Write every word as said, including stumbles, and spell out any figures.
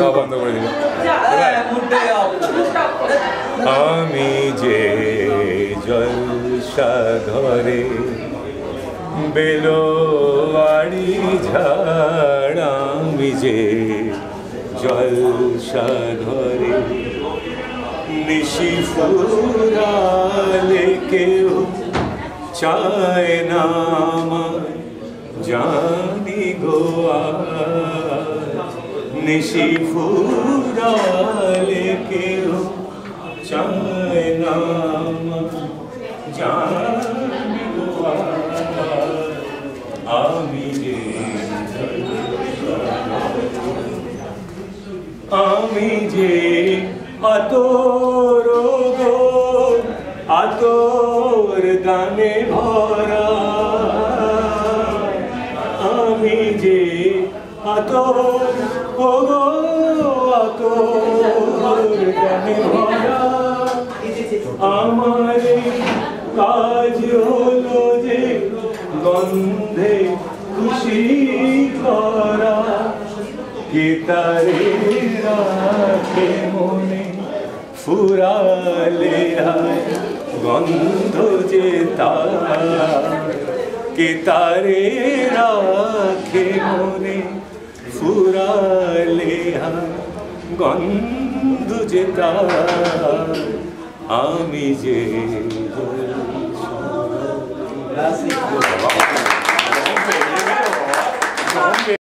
বন্ধ করে দিল। আমি যে জলসা ঘরে বেলোয়ারি ঝাড়, আমি যে জলসা ঘরে নিশি ফুরালে কেউ চায় না আমার, জানি গোয়া নিশি ফুরালে কেউ চায় না আমার, জানি গোয়া আমি যে আমি যে আতর গো আতর গানে ভরা, আমি যে আতর গো আতর গানে ভরা, আমার কাজ হলো যে গন্ধে খুশি করা, কে তারে রাখে মনে ফুরালে হায় গন্ধ যে তার, কে তারে রাখে মনে ফুরালে হায় গন্ধ যে তার, আমি যে